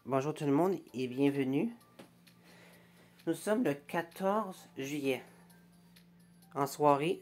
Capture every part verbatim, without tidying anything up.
Bonjour tout le monde et bienvenue. Nous sommes le quatorze juillet. En soirée.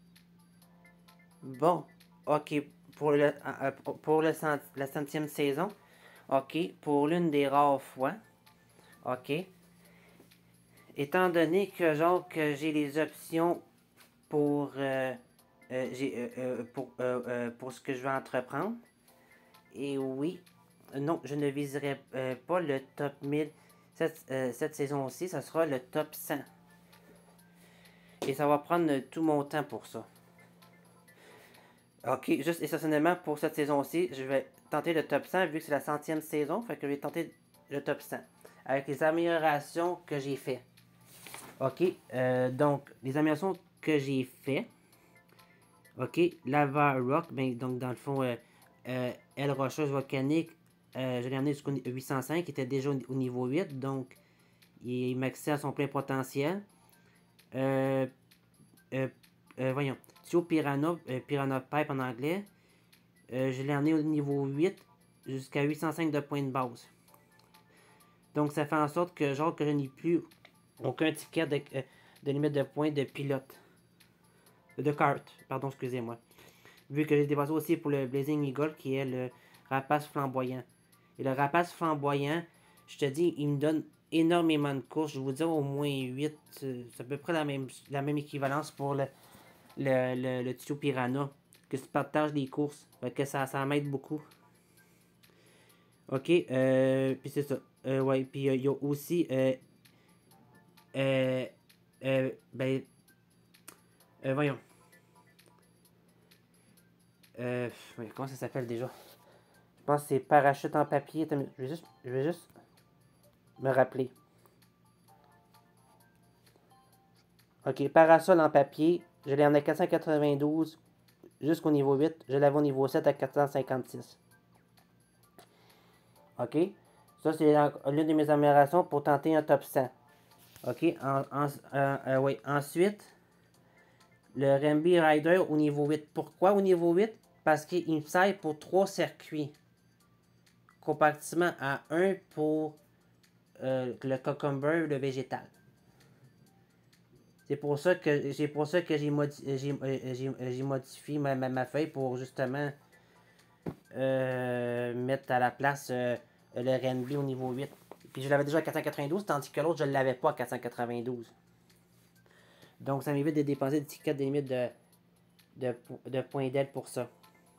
Bon, ok, pour, le, euh, pour le cent, la centième saison. Ok, pour l'une des rares fois. Ok. Étant donné que genre que j'ai les options pour, euh, euh, j'ai, euh, euh, pour, euh, euh, pour ce que je vais entreprendre. Et oui, non, je ne viserai euh, pas le top mille cette, euh, cette saison aussi, ça sera le top cent. Et ça va prendre tout mon temps pour ça. Ok, juste essentiellement pour cette saison aussi, je vais tenter le top cent vu que c'est la centième saison, fait que je vais tenter le top cent. Avec les améliorations que j'ai fait. Ok, euh, donc les améliorations que j'ai fait. Ok, Lava Rock, ben, donc dans le fond, euh, euh, aile rocheuse volcanique, euh, je l'ai amené jusqu'au huit cent cinq, qui était déjà au niveau huit, donc il maxait à son plein potentiel. Euh, euh, euh, voyons, Tio Piranha, euh, Piranha Pipe en anglais, euh, je l'ai amené au niveau huit jusqu'à huit cent cinq de points de base. Donc ça fait en sorte que genre que je n'ai plus aucun ticket de, euh, de limite de points de pilote. De carte, pardon, excusez-moi. Vu que j'ai dépassé aussi pour le Blazing Eagle qui est le rapace flamboyant. Et le rapace flamboyant, je te dis, il me donne énormément de courses. Je vous dis au moins huit. C'est à peu près la même, la même équivalence pour le, le, le, le Tio Piranha. Que tu partages des courses. Fait que ça, ça m'aide beaucoup. Ok, euh, puis c'est ça. Euh, ouais, puis il euh, y a aussi. Euh, euh, euh, ben. Euh, voyons. Euh, comment ça s'appelle déjà? Je pense que c'est parachute en papier. Je vais juste, je vais juste me rappeler. Ok, parasol en papier. Je l'ai en à quatre cent quatre-vingt-douze jusqu'au niveau huit. Je l'avais au niveau sept à quatre cent cinquante-six. Ok, ça c'est l'une de mes améliorations pour tenter un top cent. Ok, en, en, euh, euh, oui. Ensuite, le Rambi Rider au niveau huit. Pourquoi au niveau huit? Parce qu'il me sert pour trois circuits. Comparativement à un pour euh, le cucumber, le végétal. C'est pour ça que j'ai pour ça que j'ai modi euh, modifié ma, ma, ma, feuille pour justement euh, mettre à la place euh, le Rambi au niveau huit. Puis je l'avais déjà à quatre cent quatre-vingt-douze, tandis que l'autre je ne l'avais pas à quatre cent quatre-vingt-douze. Donc ça m'évite de dépenser des tickets de limite de, de, de points d'aide pour ça.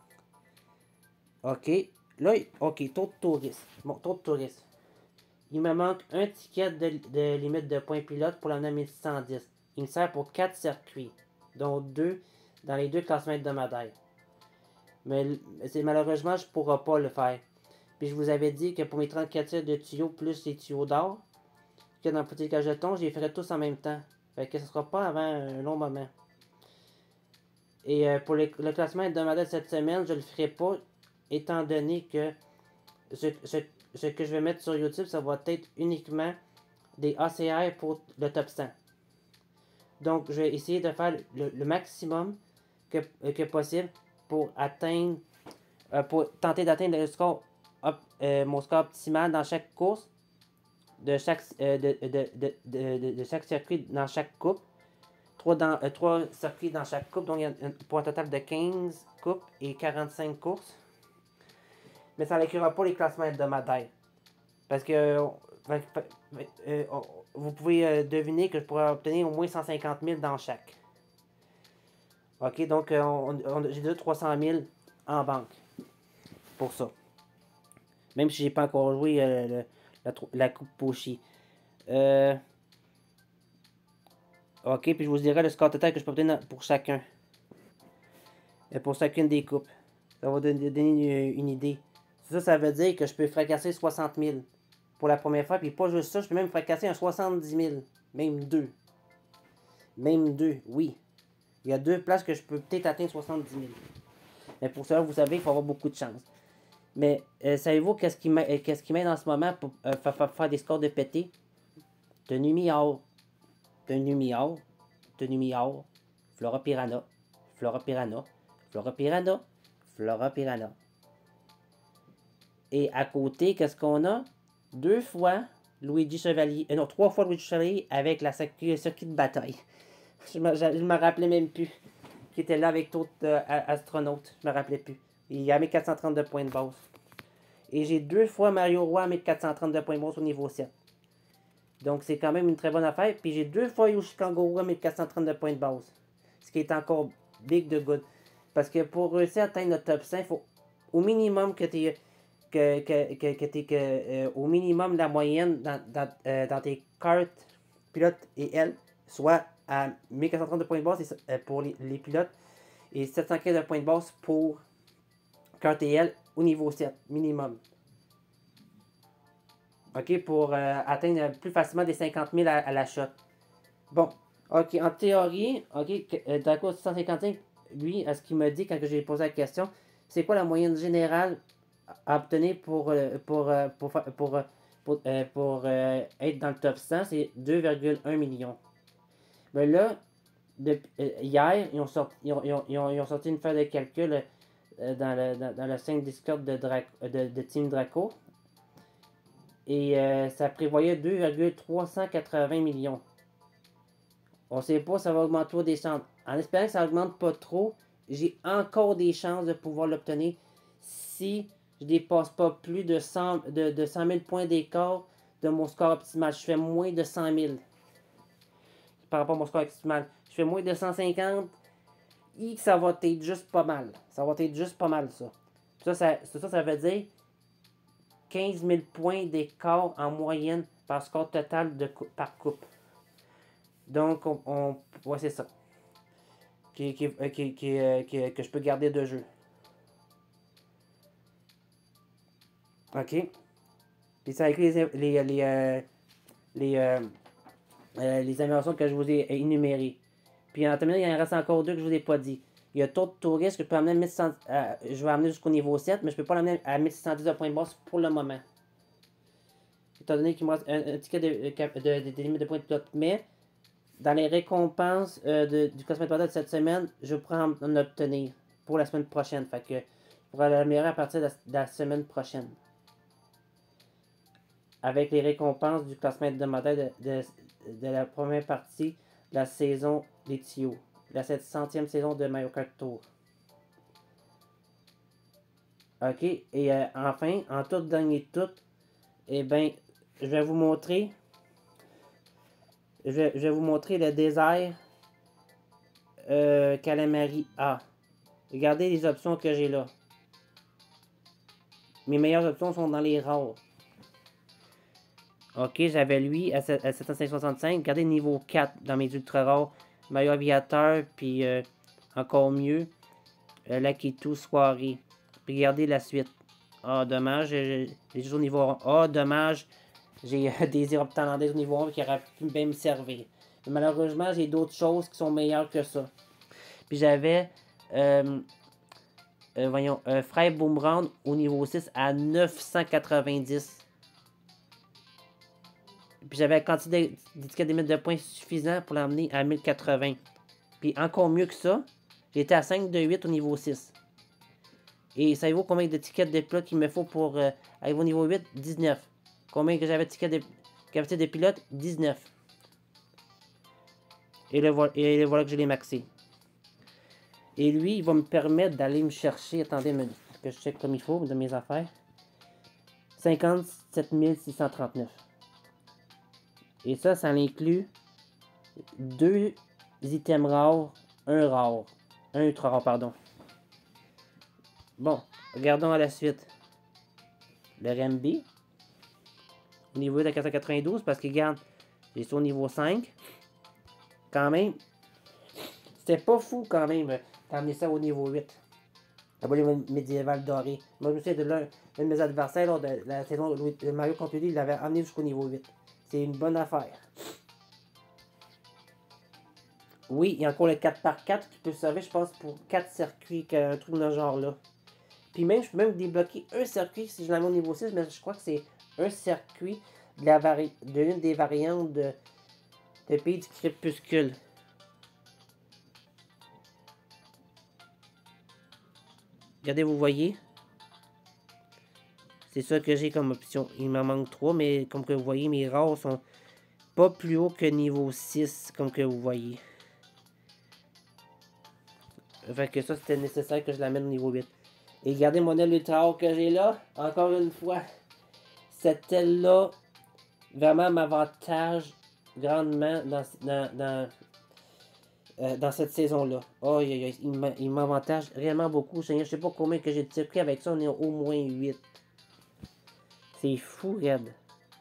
Ok. Là, ok, taux de tourisme. Bon, taux de tourisme. Il me manque un ticket de, de limite de points pilote pour l'année mille six cent dix. Il me sert pour quatre circuits, dont deux dans les deux classements hebdomadaires. Mais malheureusement, je ne pourrai pas le faire. Puis je vous avais dit que pour mes trente-quatre tirs de tuyaux plus les tuyaux d'or, que dans le petit cageton, je les ferai tous en même temps. Fait que ce ne sera pas avant un long moment. Et euh, pour les, le classement hebdomadaire de cette semaine, je ne le ferai pas, étant donné que ce, ce, ce que je vais mettre sur YouTube, ça va être uniquement des A C R pour le top cent. Donc, je vais essayer de faire le, le maximum que, que possible pour atteindre, euh, pour tenter d'atteindre le score, op, euh, mon score optimal dans chaque course, de chaque, euh, de, de, de, de, de chaque circuit dans chaque coupe. trois, dans, euh, trois circuits dans chaque coupe, donc il y a un, pour un total de quinze coupes et quarante-cinq courses. Mais ça n'inclura pas les classements hebdomadaires. Parce que euh, euh, vous pouvez euh, deviner que je pourrais obtenir au moins cent cinquante mille dans chaque. Ok, donc euh, on, on, j'ai déjà trois cent mille en banque pour ça. Même si j'ai pas encore joué euh, le, la, la coupe Pochi. Euh, ok, puis je vous dirai le score total que je peux obtenir pour chacun. Et pour chacune des coupes. Ça va donner une, une idée. Ça, ça veut dire que je peux fracasser soixante mille pour la première fois. Puis pas juste ça, je peux même fracasser un soixante-dix mille. Même deux. Même deux, oui. Il y a deux places que je peux peut-être atteindre soixante-dix mille. Mais pour ça, vous savez, il faut avoir beaucoup de chance. Mais euh, savez-vous qu'est-ce qui m'aide qu'est-ce qui m'aide en ce moment pour euh, faire, faire des scores de pété? Tenue miao. Tenue miao. Tenue miao. Flora Piranha. Flora Piranha. Flora Piranha. Flora Piranha. Et à côté, qu'est-ce qu'on a? deux fois Luigi Chevalier, euh, non, trois fois Luigi Chevalier avec la circuit, le circuit de bataille. Je me, je, je me rappelais même plus qui était là avec d'autres euh, astronautes. Je me rappelais plus. Il y a mille quatre cent trente-deux points de base. Et j'ai deux fois Mario Roy à mille quatre cent trente-deux points de base au niveau sept. Donc c'est quand même une très bonne affaire. Puis j'ai deux fois Yoshi Kangoro à mille quatre cent trente-deux points de base. Ce qui est encore big de good. Parce que pour réussir à atteindre le top cinq, il faut au minimum que tu que, que, que, que, que euh, au minimum la moyenne dans, dans, euh, dans tes cartes pilotes et L soit à mille quatre cent trente points de base euh, pour les, les pilotes et sept cent quinze points de base pour cartes et L au niveau sept minimum. Ok, pour euh, atteindre plus facilement des cinquante mille à, à la shot. Bon, ok, en théorie, ok, euh, Draco six cent cinquante-cinq, lui, à ce qu'il m'a dit quand j'ai posé la question, c'est quoi la moyenne générale à obtenir pour, euh, pour, euh, pour, pour, pour, pour, euh, pour euh, être dans le top cent, c'est deux virgule un millions. Mais là, depuis, euh, hier, ils ont, sorti, ils, ont, ils, ont, ils, ont, ils ont sorti une feuille de calcul euh, dans, le, dans, dans le cinq Discord de, Draco, de, de Team Draco. Et euh, ça prévoyait deux virgule trois cent quatre-vingts millions. On ne sait pas si ça va augmenter des chances. En espérant que ça augmente pas trop, j'ai encore des chances de pouvoir l'obtenir si je dépasse pas plus de cent, de, de cent mille points d'écart de mon score optimal. Je fais moins de cent mille par rapport à mon score optimal. Je fais moins de cent cinquante et ça va être juste pas mal. Ça va être juste pas mal ça. Ça, ça, ça, ça veut dire quinze mille points d'écart en moyenne par score total de coup, par coupe. Donc, on, on ouais, c'est ça. Qui, qui, qui, qui, euh, qui, que je peux garder de jeu. Ok. Puis ça inclut les, les, les, euh, les, euh, euh, les améliorations que je vous ai énumérées. Puis en terminant, il en reste encore deux que je vous ai pas dit. Il y a taux de touristes que je peux amener à mille six cents, euh, je vais amener jusqu'au niveau sept, mais je peux pas l'amener à mille six cent dix de points de base pour le moment. Étant donné qu'il me reste un, un ticket de, de, de, de, de limite de points de pilote. Mais dans les récompenses euh, de, du classement de pilote de cette semaine, je pourrais en, en obtenir pour la semaine prochaine. Fait que je pourrais l'améliorer à partir de la, de la semaine prochaine. Avec les récompenses du classement hebdomadaire de, de, de la première partie de la saison des T O. La sept centième saison de Mario Kart Tour. Ok, et euh, enfin, en tout dernier tout, eh bien, je vais vous montrer, je vais, je vais vous montrer le désert euh, Calamari A. Regardez les options que j'ai là. Mes meilleures options sont dans les rares. Ok, j'avais lui à sept cent soixante-cinq. Regardez niveau quatre dans mes ultra rares. Mario Aviateur, puis euh, encore mieux, euh, Lakitu Soirée. Puis regardez la suite. Ah, dommage, j'ai toujours au niveau un. Ah, dommage, j'ai euh, des éruptions thaïlandaises au niveau un qui auraient pu bien me servir. Mais malheureusement, j'ai d'autres choses qui sont meilleures que ça. Puis j'avais, euh, euh, voyons, euh, Frère Boomerang au niveau six à neuf cent quatre-vingt-dix. Puis j'avais la quantité d'étiquettes de limite de points suffisant pour l'emmener à mille quatre-vingts. Puis encore mieux que ça, j'étais à cinq de huit au niveau six. Et savez-vous combien d'étiquettes de pilote qu'il me faut pour euh, arriver au niveau huit? dix-neuf. Combien que j'avais d'étiquettes de capacité de pilote? dix-neuf. Et le, voilà, et le voilà que je l'ai maxé. Et lui, il va me permettre d'aller me chercher, attendez, que je check comme il faut de mes affaires. cinquante-sept mille six cent trente-neuf. Et ça, ça inclut deux items rares, un rare. Un ultra rare, pardon. Bon, regardons à la suite. Le R M B. Au niveau de quatre cent quatre-vingt-douze, parce que regarde, j'ai sur au niveau cinq. Quand même, c'était pas fou quand même d'amener ça au niveau huit. La boule médiévale dorée. Moi, je me souviens de l'un de mes adversaires lors de la saison de Mario contre lui, il l'avait amené jusqu'au niveau huit. C'est une bonne affaire. Oui, il y a encore le quatre par quatre qui peut servir, je pense, pour quatre circuits, un truc de ce genre-là. Puis même, je peux même débloquer un circuit si je l'amène au niveau six, mais je crois que c'est un circuit de la vari de l'une des variantes de, de Pays du Crépuscule. Regardez, vous voyez. C'est ça que j'ai comme option. Il m'en manque trois, mais comme que vous voyez, mes rares sont pas plus haut que niveau six, comme que vous voyez. Fait que ça, c'était nécessaire que je l'amène au niveau huit. Et regardez mon aile ultra rare que j'ai là. Encore une fois, cette aile-là, vraiment m'avantage grandement dans, dans, dans, euh, dans cette saison-là. Oh, il m'avantage réellement beaucoup. Je sais pas combien que j'ai de circuits avec ça, on est au moins huit. C'est fou, raide.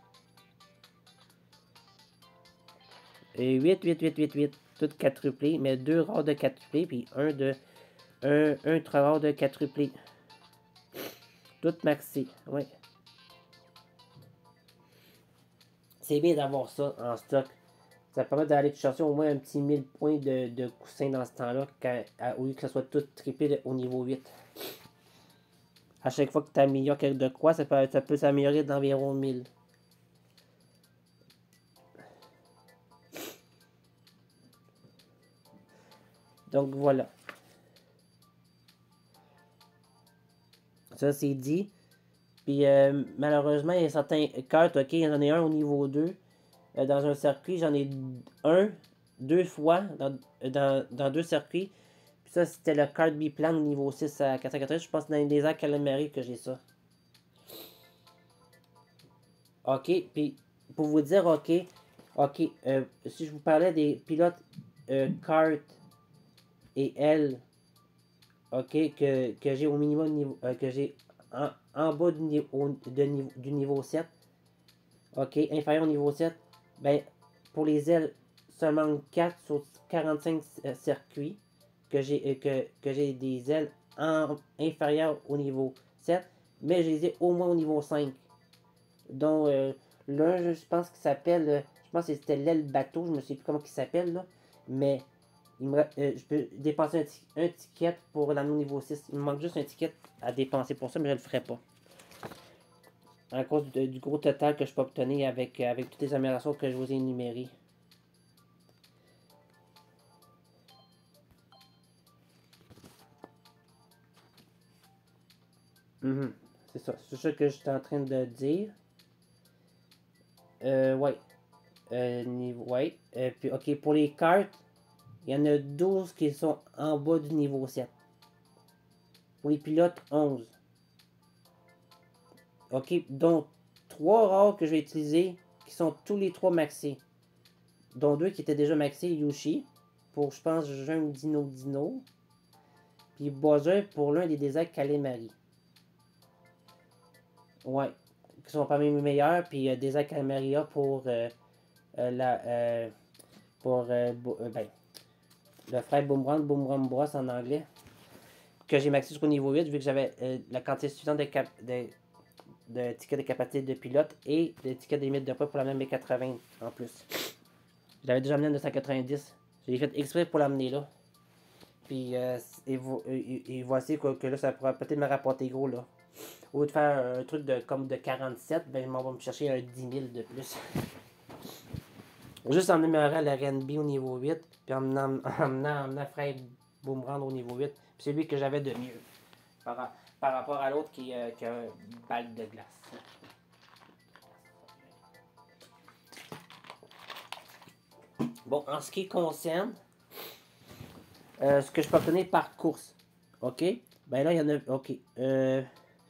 Et huit, huit, huit, huit, huit. Toutes quadruplés, mais deux rares de quadruplés, puis un de. Un, un très rare de quadruplés. Toutes maxi, ouais. C'est bien d'avoir ça en stock. Ça permet d'aller chercher au moins un petit mille points de, de coussin dans ce temps-là, au lieu que ça soit tout triplé au niveau huit. À chaque fois que tu améliores quelque de quoi, ça peut, ça peut s'améliorer d'environ mille. Donc voilà. Ça c'est dit. Puis euh, malheureusement, il y a certains cartes, ok, il y en a un au niveau deux. Euh, dans un circuit, j'en ai un, deux fois dans, dans, dans deux circuits. Puis ça, c'était le card biplan au niveau six à quatre cent quatre-vingts. Je pense que dans les déserts Calamari que j'ai ça. Ok, puis pour vous dire, ok, ok, euh, si je vous parlais des pilotes euh, Kart et L, ok, que, que j'ai au minimum niveau, euh, que j'ai en, en bas du niveau, de niveau, du niveau sept, ok, inférieur au niveau sept, ben, pour les ailes, seulement quatre sur quarante-cinq euh, circuits, que j'ai euh, que, que j'ai des ailes en, inférieures au niveau sept, mais je les ai au moins au niveau cinq. Donc, euh, l'un, je pense qu'il s'appelle, euh, je pense que c'était l'aile bateau, je ne sais plus comment il s'appelle, là, mais il me, euh, je peux dépenser un, un ticket pour l'amener au niveau six. Il me manque juste un ticket à dépenser pour ça, mais je ne le ferai pas. À cause du, du gros total que je peux obtenir avec, avec toutes les améliorations que je vous ai énumérées. Mm-hmm. C'est ça. C'est ça que j'étais en train de dire. Euh, ouais. Euh, niveau, ouais. Euh, puis, ok, pour les cartes, il y en a douze qui sont en bas du niveau sept. Pour les pilotes, onze. Ok, donc trois rares que je vais utiliser qui sont tous les trois maxés. Dont deux qui étaient déjà maxés, Yoshi, pour je pense Jeune Dino Dino. Puis Bowser pour l'un des déserts Calamari. Ouais, qui sont parmi mes meilleurs. Puis euh, désert Calamaria pour euh, euh, la. Euh, pour euh, euh, ben, le frère Boomerang, Boomerang Bros en anglais. Que j'ai maxé jusqu'au niveau huit vu que j'avais euh, la quantité suffisante de, cap de, de tickets de capacité de pilote et de tickets de limite de poids pour l'amener à quatre-vingts en plus. Je l'avais déjà amené à deux cent quatre-vingt-dix. J'ai fait exprès pour l'amener là. Puis, euh, et, vo et, et voici quoi, que là, ça pourrait peut-être me rapporter gros là. Au lieu de faire un truc de comme de quarante-sept, ben, je m'en vais me chercher un dix mille de plus. Juste en améliorant le R N B au niveau huit, puis en amenant Fred Boomerang au niveau huit. Puis c'est lui que j'avais de mieux. Par, par rapport à l'autre qui, euh, qui a une balle de glace. Bon, en ce qui concerne euh, ce que je peux obtenir par course. Ok? Ben là, il y en a. Ok. Euh,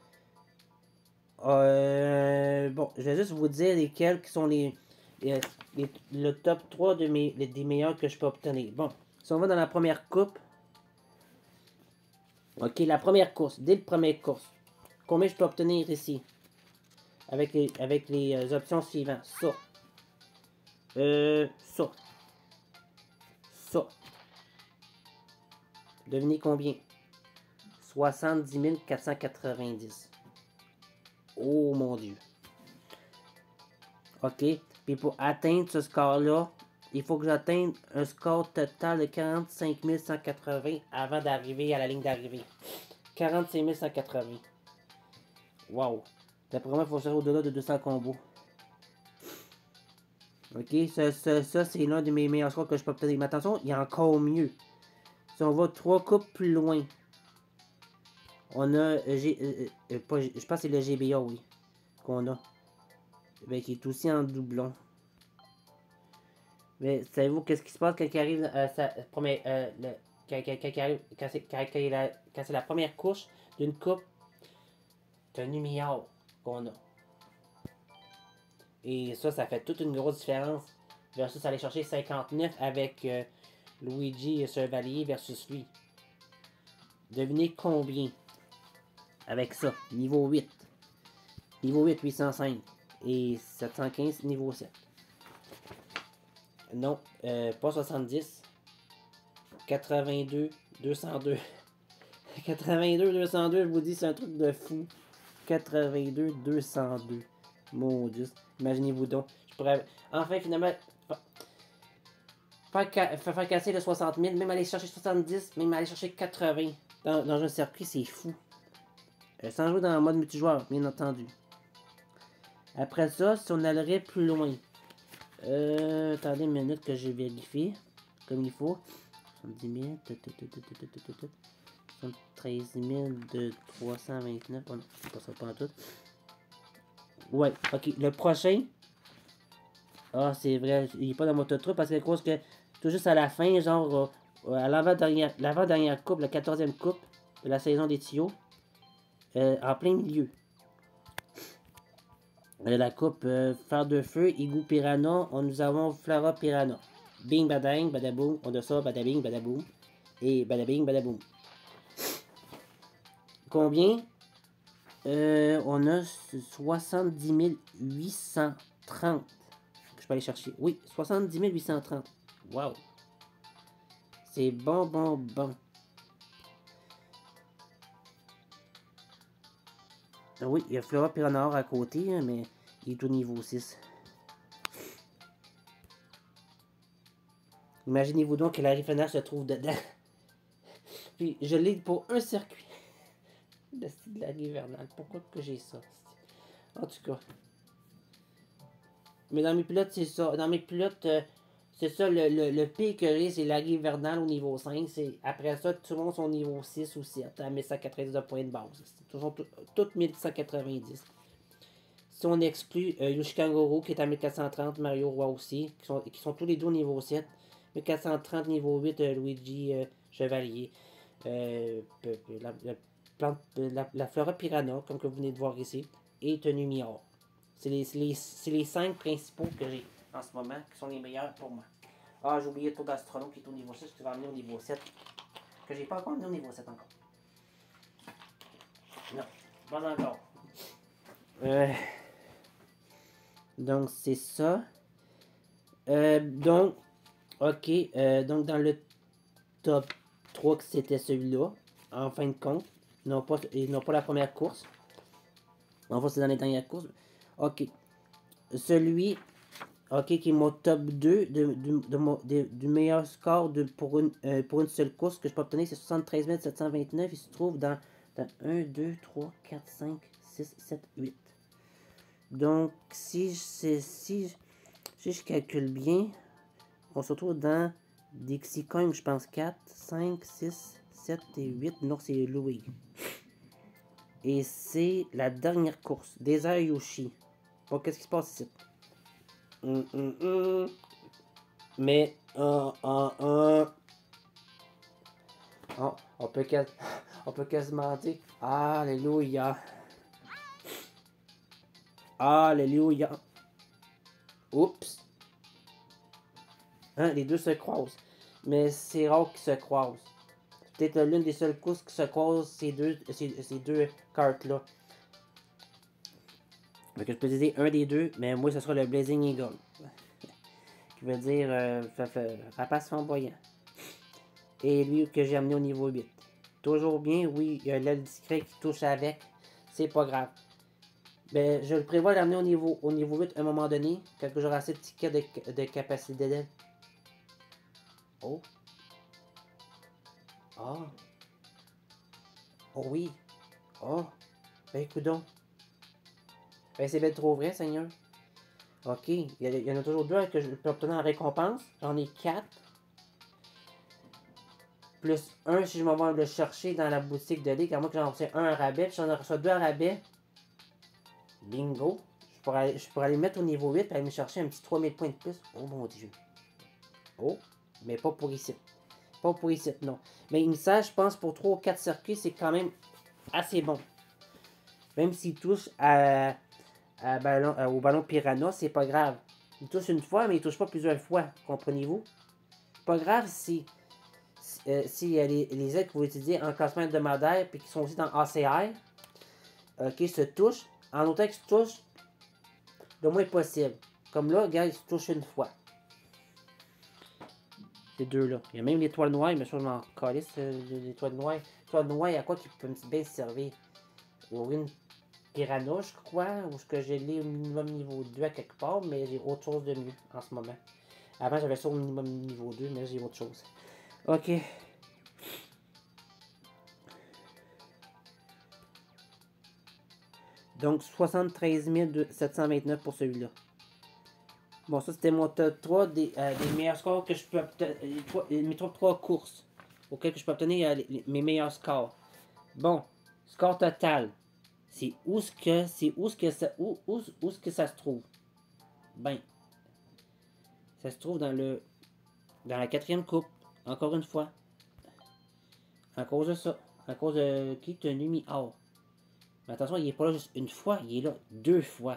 euh, bon, je vais juste vous dire lesquels qui sont les. les, les le top trois de mes, les, des meilleurs que je peux obtenir. Bon, si on va dans la première coupe. Ok, la première course. Dès le premier course. Combien je peux obtenir ici? Avec les, avec les euh, options suivantes. Ça. Euh, ça. Ça. Devinez combien? soixante-dix mille quatre cent quatre-vingt-dix. Oh mon Dieu. Ok. Puis pour atteindre ce score-là, il faut que j'atteigne un score total de quarante-cinq mille cent quatre-vingts avant d'arriver à la ligne d'arrivée. quarante-cinq mille cent quatre-vingts. Wow. D'après moi, il faut faire au-delà de deux cents combos. Ok, ça, ça, ça c'est l'un de mes meilleurs scores que je peux obtenir. Mais attention, il y a encore mieux. Si on va trois coupes plus loin. On a, euh, G, euh, euh, pas, je pense que c'est le G B A, oui, qu'on a. Ben, qui est aussi en doublon. Mais savez-vous qu'est-ce qui se passe quand il arrive à sa première, euh, le, quand, quand, quand, arrive, quand c'est quand, quand, la, quand c'est la première couche d'une coupe, c'est un numéro qu'on a. Et ça, ça fait toute une grosse différence versus aller chercher cinquante-neuf avec euh, Luigi Chevalier versus lui. Devinez combien avec ça, niveau huit. Niveau huit, huit cent cinq. Et sept cent quinze, niveau sept. Non, euh, pas soixante-dix. quatre-vingt-deux, deux cent deux. quatre-vingt-deux, deux cent deux, je vous dis, c'est un truc de fou. quatre-vingt-deux, deux cent deux. Mon Dieu. Imaginez-vous donc. Je pourrais. Enfin, finalement. Faire, ca... faire casser le soixante mille, même aller chercher soixante-dix, même aller chercher quatre-vingts. Dans, dans un circuit, c'est fou. Euh, sans jouer dans le mode multijoueur, bien entendu. Après ça, si on allerait plus loin. Euh, attendez une minute que j'ai vérifié. Comme il faut. soixante-dix mille. soixante-treize mille de trois cent vingt-neuf. Oh non, c'est pas ça, pas en tout. Ouais, ok. Le prochain. Ah, c'est vrai. Il n'est pas dans mon top trois parce que, cause que tout juste à la fin, genre, euh, à l'avant-dernière l'avant-dernière coupe, la quatorzième coupe de la saison des tuyaux, euh, en plein milieu. Euh, la coupe euh, Fer de Feu, Igu Piranha, on, nous avons Flora Piranha. Bing badang, badaboum, on a ça, badabing, badaboum. Et badabing, badaboum. Combien? Euh, on a soixante-dix mille huit cent trente. Je peux aller chercher. Oui, soixante-dix mille huit cent trente. Wow. C'est bon, bon, bon. Ah oui, il y a Flora Piranha à côté, hein, mais il est au niveau six. Imaginez-vous donc que la Riffenage se trouve dedans. Puis je l'ai pour un circuit. Le style de la hivernale. Pourquoi que j'ai ça? En tout cas. Mais dans mes pilotes, c'est ça. Dans mes pilotes, euh, c'est ça. Le, le, le pire que j'ai, c'est la hivernale au niveau cinq. Après ça, tout le monde sont au niveau six ou sept. À mille cent quatre-vingt-dix de points de base. C'est toutes mille cent quatre-vingt-dix. Si on exclut euh, Yoshikangoro qui est à mille quatre cent trente, Mario Roi aussi, qui sont, qui sont tous les deux au niveau sept. mille quatre cent trente, niveau huit, euh, Luigi euh, Chevalier. Euh, la, la, plante, la, la Flora Piranha, comme que vous venez de voir ici, et Tenue Mior. C'est les, les, les cinq principaux que j'ai en ce moment, qui sont les meilleurs pour moi. Ah, j'ai oublié le tour d'Astronome qui est au niveau six, qui va amener au niveau sept. Que j'ai pas encore amené au niveau sept encore. Non, pas encore. Euh, donc, c'est ça. Euh, donc, ok. Euh, donc, dans le top trois, que c'était celui-là, en fin de compte. Non pas, ils n'ont pas la première course. En fait, c'est dans les dernières courses. Ok. Celui, ok, qui est mon top deux de, de, de, de, de, du meilleur score de, pour, une, euh, pour une seule course que je peux obtenir, c'est soixante-treize mille sept cent vingt-neuf. Il se trouve dans, dans un, deux, trois, quatre, cinq, six, sept, huit. Donc, si, si, si, si je calcule bien, on se retrouve dans Dixie Kong, je pense quatre, cinq, six, sept et huit. Non, c'est Louis. Et c'est la dernière course. Désert Yoshi. Bon, qu'est-ce qui se passe ici? Hum, hum, hum. Mais, un, un, un. Oh, on peut quasiment, on peut quasiment dire Alléluia. Alléluia. Oups. Hein, les deux se croisent. Mais c'est rare qu'ils se croisent. Peut-être l'une des seules courses qui se croisent ces deux, ces, ces deux cartes-là. Donc je peux dire un des deux, mais moi ce sera le Blazing Eagle. Qui veut dire euh, rapace flamboyant. Et lui que j'ai amené au niveau huit. Toujours bien, oui, il y a l'aile discret qui touche avec. C'est pas grave. Mais je le prévois d'amener au niveau, au niveau huit à un moment donné, quand j'aurai assez de tickets de, de capacité d'aile. Oh. Ah. Oh oui. Oh. Ben écoute donc. Ben c'est bien trop vrai, Seigneur. Ok. Il y, a, il y en a toujours deux que je peux obtenir en récompense. J'en ai quatre. plus un si je m'en vais le chercher dans la boutique de ligue, à moins que j'en reçois un à rabais, puis j'en reçois deux à rabais. Bingo! Je pourrais, aller, je pourrais aller mettre au niveau huit et aller me chercher un petit trois mille points de plus. Oh mon dieu! Oh! Mais pas pour ici. Pas pour ici, non. Mais une sage, je pense, pour trois ou quatre circuits, c'est quand même assez bon. Même s'il touche à, à ballon, à, au ballon Piranha, c'est pas grave. Il touche une fois, mais il touche pas plusieurs fois. Comprenez-vous? Pas grave si, si, euh, si euh, les, les aides que vous utilisez en classement hebdomadaire puis qui sont aussi dans A C R, euh, qui se touchent, en autant qu'ils se touchent le moins possible. Comme là, regarde, ils se touchent une fois. Ces deux-là. Il y a même l'étoile noire, mais je m'en calisse, euh, l'étoile noire. L'étoile noire, il y a quoi qui peut bien se servir? Ou une Piranha, je crois, ou ce que j'ai lu au minimum niveau deux à quelque part, mais j'ai autre chose de mieux en ce moment. Avant, j'avais ça au minimum niveau deux, mais j'ai autre chose. Ok. Donc, soixante-treize mille sept cent vingt-neuf pour celui-là. Bon, ça, c'était mon top trois des, euh, des meilleurs scores que je peux obtenir. Mes top trois courses auxquelles je peux obtenir euh, les, mes meilleurs scores. Bon, score total. C'est où ce que c'est où ce que ça où, où, où ce que ça se trouve? Ben, ça se trouve dans le dans la quatrième coupe. Encore une fois. À cause de ça. À cause de qui tenu mis or. Mais attention, il est pas là juste une fois, il est là deux fois.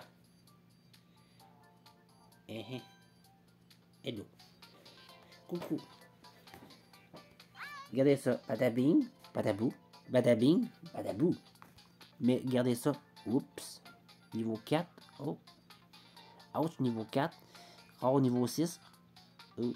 Eh eh. Hello. Coucou. Regardez ça. Badabing, badabou, badabing, badabou. Mais regardez ça. Oups. Niveau quatre. Oh. Ouch, niveau quatre. Rare niveau six. Oh.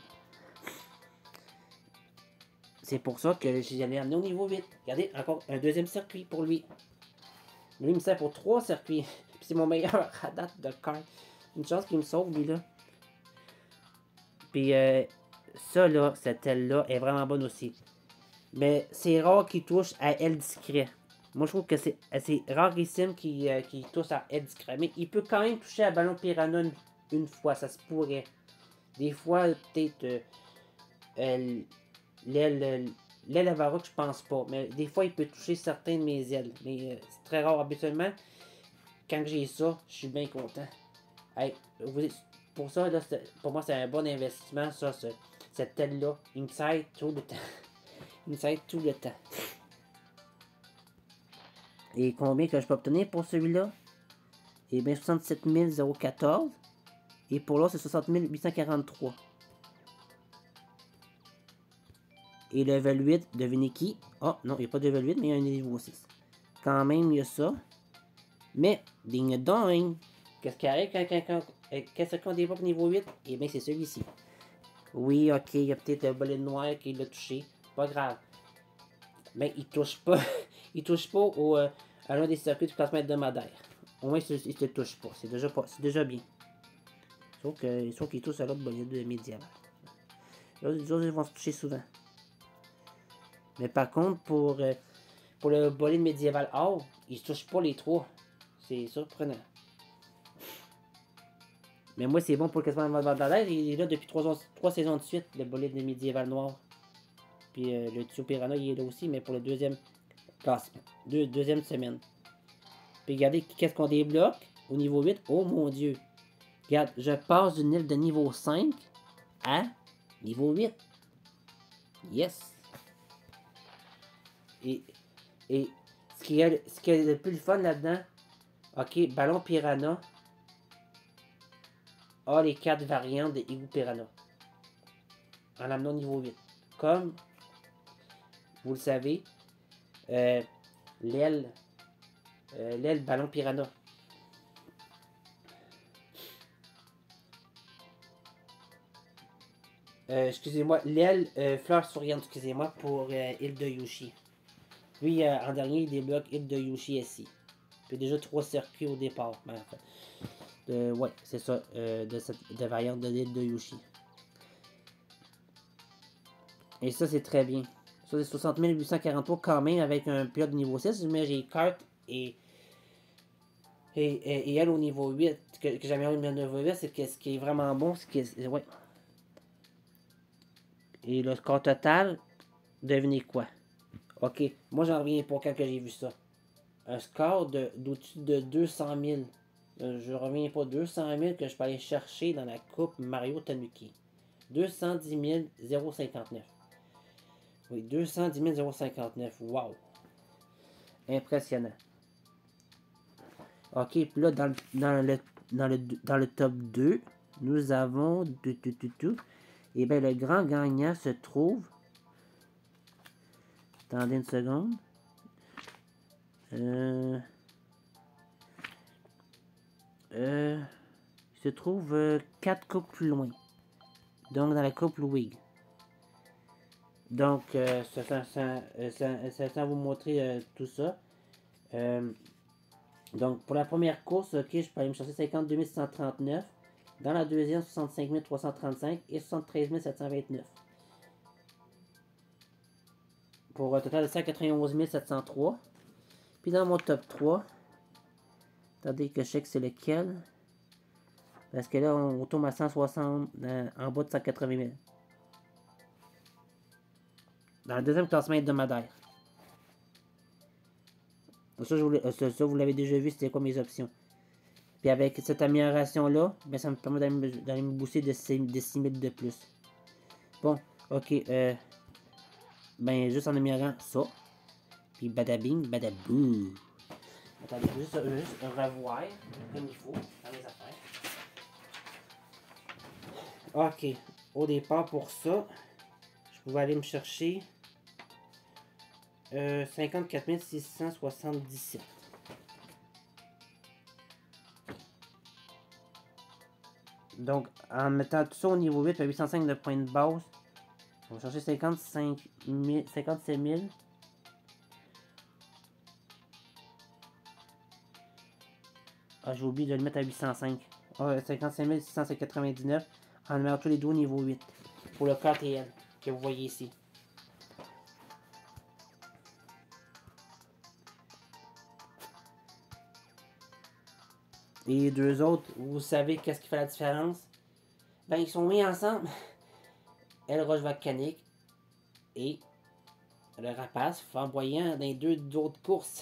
C'est pour ça que j'allais amener au niveau huit. Regardez, encore un deuxième circuit pour lui. Lui, il me sert pour trois circuits. Puis c'est mon meilleur à date de carte. Une chance qu'il me sauve, lui, là. Puis euh, ça, là, cette aile-là est vraiment bonne aussi. Mais c'est rare qu'il touche à aile discret. Moi, je trouve que c'est rarissime qu'il euh, qu'il touche à aile discret. Mais il peut quand même toucher à ballon Piranha une, une fois. Ça se pourrait. Des fois, peut-être euh, euh, l'aile l'aile Avarook, je pense pas. Mais des fois, il peut toucher certains de mes ailes. Mais euh, c'est très rare. Habituellement, quand j'ai ça, je suis bien content. Hey, vous, pour ça, là, pour moi, c'est un bon investissement, ça, ce, cette aile-là. Inside tout le temps. Inside tout le temps. Et combien que je peux obtenir pour celui-là? Eh bien, soixante-sept mille quatorze. Et pour l'autre, c'est soixante mille huit cent quarante-trois. Et level huit, devinez qui? Oh, non, il n'y a pas de level huit, mais il y a un niveau six. Quand même, il y a ça. Mais, ding dong! Qu'est-ce qui arrive quand quelqu'un... Qu'est-ce qu'on développe niveau huit? Eh bien, c'est celui-ci. Oui, ok, il y a peut-être un bolet noir qui l'a touché. Pas grave. Mais il touche pas. il touche pas au, euh, à l'un des circuits du classement hebdomadaire. Au moins, il ne te touche pas. C'est déjà, déjà bien. Sauf qu'il sauf qu'il touche à l'autre bolet de médiéval. Les autres, ils vont se toucher souvent. Mais par contre, pour, euh, pour le bolide médiéval or, il ne touche pas les trois. C'est surprenant. Mais moi, c'est bon pour le classement hebdomadaire. Il est là depuis trois saisons de suite, le bolide médiéval noir. Puis euh, le Tio Piranha, il est là aussi, mais pour le deuxième classement. Deux, deuxième semaine. Puis regardez, qu'est-ce qu'on débloque au niveau huit? Oh mon dieu! Regarde, je passe d'une île de niveau cinq à niveau huit. Yes! Et, et ce qui est, ce qui est le plus le fun là-dedans, ok, ballon Piranha a les quatre variantes de Higou Piranha. En l'amenant au niveau huit. Comme vous le savez, euh, l'aile euh, l'aile ballon Piranha. Euh, excusez-moi, l'aile euh, fleur souriante, excusez-moi, pour euh, île de Yoshi. Lui, euh, en dernier, il débloque île de Yoshi S I. Puis déjà trois circuits au départ. Ben, en fait. de, ouais, c'est ça, euh, de cette de variante de l'île de Yoshi. Et ça, c'est très bien. Ça, c'est soixante mille huit cent quarante-trois quand même avec un pilote niveau six. Mais j'ai carte et, et, et, et elle au niveau huit. Que, que j'aime bien au niveau huit, c'est que ce qui est vraiment bon, c'est que. Ouais. Et le score total, Devinez quoi? Ok, moi j'en reviens pas quand j'ai vu ça. Un score d'au-dessus de, de deux cent mille. Euh, je reviens pas, deux cent mille que je peux aller chercher dans la coupe Mario Tanuki. deux cent dix mille zéro virgule cinquante-neuf. Oui, deux cent dix mille zéro virgule cinquante-neuf. Wow! Impressionnant. Ok, puis là, dans, dans, le, dans, le, dans le top deux, nous avons... Tout, tout, tout, tout. Et bien, le grand gagnant se trouve... Attendez une seconde. Euh... Euh... Il se trouve euh, quatre coupes plus loin. Donc, dans la coupe Louis. Donc, euh, ça, ça, ça, ça, ça, ça vous montrer euh, tout ça. Euh, donc, pour la première course, ok, je peux aller me chercher cinquante-deux mille cent trente-neuf. Dans la deuxième, soixante-cinq mille trois cent trente-cinq et soixante-treize mille sept cent vingt-neuf. Pour un total de cent quatre-vingt-onze mille sept cent trois. Puis dans mon top trois, attendez que je sais que c'est lequel. Parce que là, on, on tombe à cent soixante, euh, en bas de cent quatre-vingt mille. Dans le deuxième classement hebdomadaire. Ça, je voulais, ça, ça, vous l'avez déjà vu, c'était quoi mes options. Puis avec cette amélioration-là, ben, ça me permet d'aller me booster de six mille de plus. Bon, ok. Euh, ben, juste en améliorant ça. Puis badabing, badabou. Attendez, je vais juste, je vais juste revoir comme il faut dans les affaires. Ok. Au départ, pour ça, je pouvais aller me chercher euh, cinquante-quatre mille six cent soixante-dix-sept. Donc, en mettant tout ça au niveau huit à huit cent cinq de points de base, on va chercher cinquante-cinq mille, cinquante-sept mille. Ah, j'ai oublié de le mettre à huit cent cinq. Ah, cinquante-cinq mille six cent quatre-vingt-dix-neuf en mettant tous les deux au niveau huit. Pour le K T L que vous voyez ici. Et les deux autres, vous savez qu'est-ce qui fait la différence? Ben, ils sont mis ensemble. El Roche Volcanique et le Rapace flamboyant dans les deux autres courses.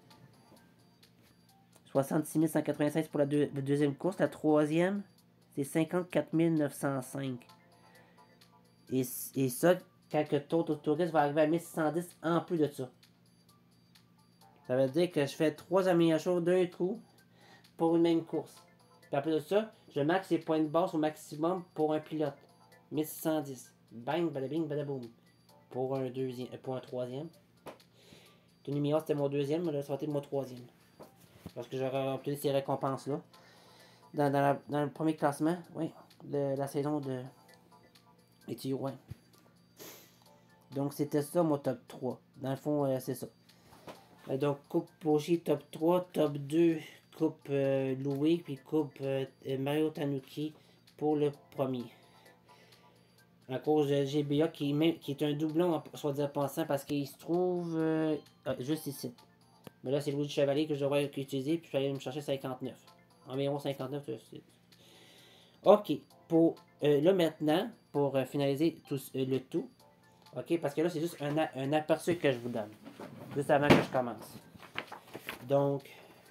soixante-six mille cent quatre-vingt-seize pour la, deux, la deuxième course. La troisième, c'est cinquante-quatre mille neuf cent cinq. Et, et ça, quand le taux de tourisme va arriver à mille six cent dix en plus de ça. Ça veut dire que je fais trois améliorations d'un coup pour une même course. Puis après de ça, je max les points de base au maximum pour un pilote. mille six cent dix. Bang, badabing, badaboum. Pour un deuxième, pour un troisième. Tony Mia, c'était mon deuxième, mais là, ça va être mon troisième. Parce que j'aurais obtenu ces récompenses-là. Dans, dans, la, dans le premier classement, oui, de la saison de... Et tu ouais. Donc, c'était ça, mon top trois. Dans le fond, euh, c'est ça. Euh, donc, Coupe Pochi, top trois. Top deux, Coupe euh, Louis, puis Coupe euh, Mario Tanuki pour le premier. À cause de G B A, qui, même, qui est un doublon, soit dire pensant, parce qu'il se trouve euh, ah, juste ici. Mais là, c'est Louis du Chevalier que je devrais utiliser, puis je vais aller me chercher cinquante-neuf. Environ cinquante-neuf. Ok, pour euh, là maintenant, pour euh, finaliser tout, euh, le tout, ok, parce que là, c'est juste un, un aperçu que je vous donne, juste avant que je commence. Donc,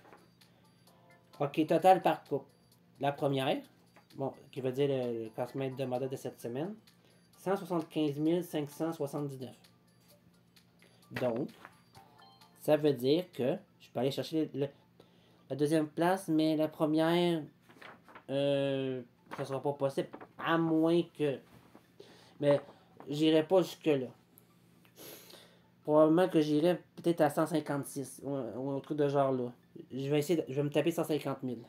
ok, total par coupe. La première, bon, qui veut dire le, le classement de modèle de cette semaine, cent soixante-quinze mille cinq cent soixante-dix-neuf. Donc, ça veut dire que je peux aller chercher le, la deuxième place, mais la première, euh, ça sera pas possible, à moins que... Mais j'irai pas jusque-là. Probablement que j'irai peut-être à cent cinquante-six, ou, ou un truc de genre là. Je vais essayer, de, je vais me taper cent cinquante mille.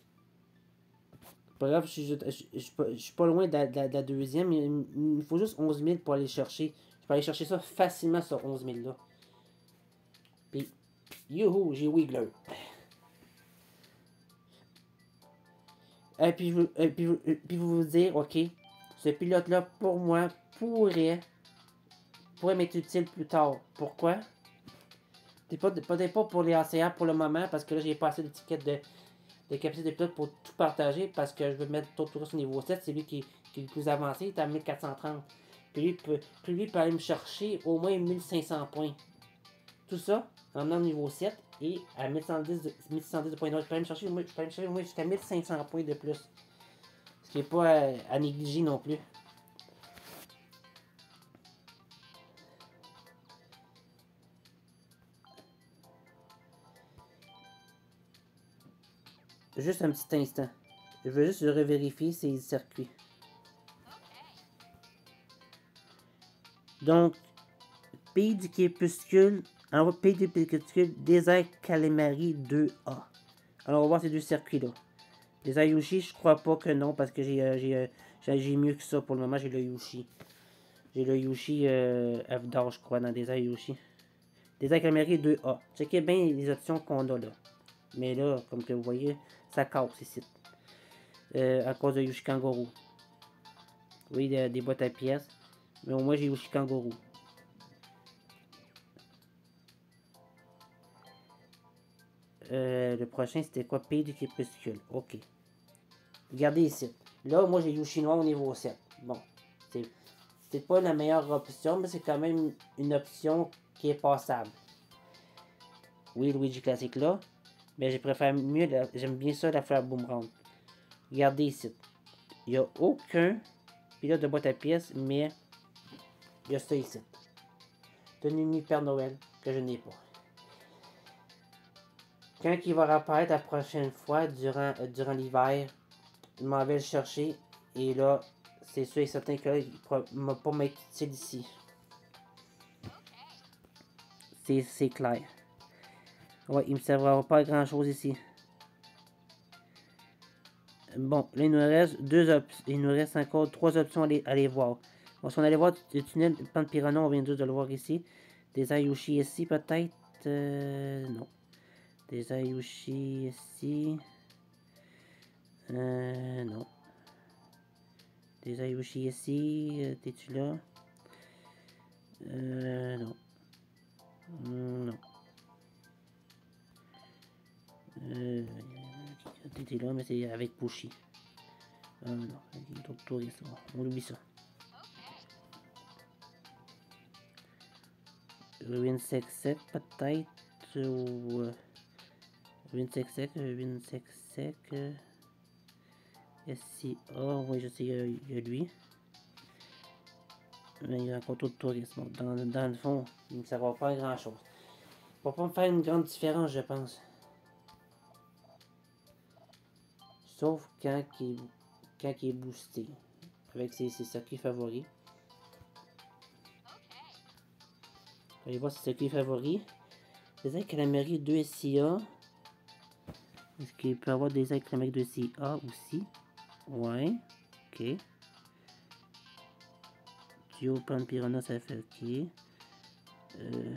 Pas grave, je, je, je, je, je suis pas loin de la, de la, de la deuxième, il, il faut juste onze mille pour aller chercher. Je peux aller chercher ça facilement sur onze mille là. Puis, youhou, j'ai Wiggler. Et puis, et puis, et puis vous vous dire, ok, ce pilote-là, pour moi, pourrait, pourrait m'être utile plus tard. Pourquoi? Peut-être pas, pas pour les A C A pour le moment, parce que là, j'ai pas assez d'étiquettes de, de capacité de pilote pour tout partager, parce que je veux mettre Taux de Tourisme au niveau sept, c'est lui qui, qui est le plus avancé, il est à mille quatre cent trente. Puis lui peut, puis lui peut aller me chercher au moins mille cinq cents points. Tout ça en emmenant niveau sept et à mille cent dix de, mille cent dix de points. Donc je peux aller me chercher, je peux aller me chercher au moins jusqu'à mille cinq cents points de plus. Ce qui n'est pas à, à négliger non plus. Juste un petit instant. Je veux juste revérifier ces circuits. Donc, Pays du Crépuscule, alors Pays du Crépuscule, Désert Calamari deux A. Alors on va voir ces deux circuits-là. Désert Yoshi, je crois pas que non, parce que j'ai euh, j'ai euh, mieux que ça pour le moment, j'ai le Yoshi. J'ai le Yoshi euh, F d'or, je crois, dans Désert Yoshi. Désert Calamari deux A. Checkez bien les options qu'on a là. Mais là, comme que vous voyez, ça casse ici. Euh, à cause de Yoshi Kangaroo. Oui, des, des boîtes à pièces. Mais au moins, j'ai Yoshi Kangaroo. Euh, le prochain, c'était quoi? Pays du Crépuscule. Ok. Regardez ici. Là, moi, j'ai Yoshi Noir au niveau sept. Bon. C'est pas la meilleure option, mais c'est quand même une option qui est passable. Oui, Luigi classique là. Mais je préfère mieux, j'aime bien ça, la fleur boomerang. Regardez ici. Il n'y a aucun pilote de boîte à pièces, mais il y a ça ici. Tenue Père Noël, que je n'ai pas. Quand il va réapparaître la prochaine fois, durant, euh, durant l'hiver, je m'en vais le chercher. Et là, c'est sûr et certain que là, il ne va pas m'être utile ici. C'est clair. Ouais, il ne me servira pas à grand chose ici. Bon, là, il nous reste deux options. Il nous reste encore trois options à aller, à aller voir. Bon, si on allait voir le tunnel Pan Piranha, on vient juste de le voir ici. Des Ayushi ici, peut-être. Euh, non. Des Ayushi ici. Euh, non. Des Ayushi ici. Euh, T'es-tu là? Euh, non. Non. Euh, T'étais là, mais c'est avec Pushy. Euh, non, avec d'autres touristes. On oublie ça. Ruine sec sec peut-être, ou euh, Ruine sec sec, Ruine sec sec, euh, S C A, oui je sais, il y, y a lui. Mais il y a encore trop de tourisme. Dans, dans le fond, il ne servira pas à grand chose. Il va pas me faire une grande différence, je pense. Sauf quand il, quand il est boosté. Avec ses, ses circuits favoris. Allez voir ses circuits favoris. Des Calamari deux S C A. Est-ce qu'il peut avoir des Calamari deux S C A aussi? Ouais. Ok. Duo Pan Piranha, ça fait ok. Euh...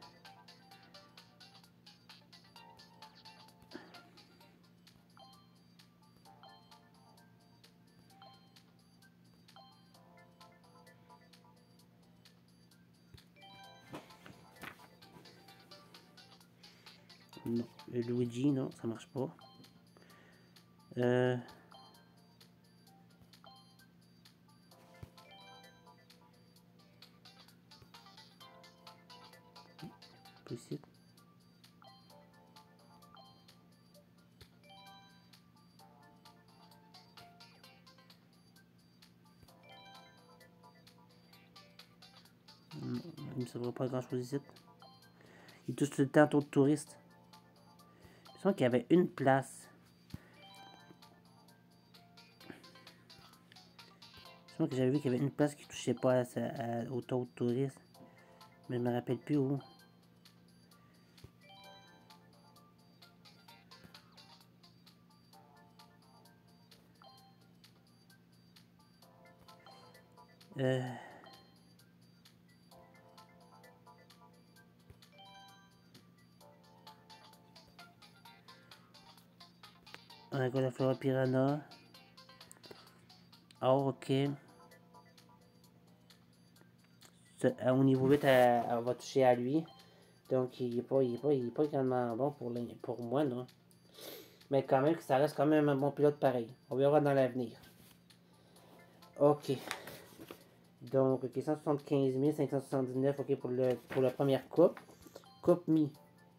Non, le Luigi, non, ça marche pas. Euh... Possible. Non, il ne servira pas grand chose ici. Il touche tout le temps trop de touristes. Je sens qu'il y avait une place. Je sens que j'avais vu qu'il y avait une place qui touchait pas à, à, au taux de touristes. Mais je me rappelle plus où. Euh... On a la Flora Piranha. Oh, ok. Au niveau huit, elle, elle va toucher à lui. Donc, il n'est pas, il est pas, il est pas grandement bon pour, les, pour moi, non. Mais quand même, ça reste quand même un bon pilote pareil. On verra dans l'avenir. Ok. Donc, ok, cent soixante-quinze mille cinq cent soixante-dix-neuf, ok, pour, le, pour la première coupe. Coupe Mi.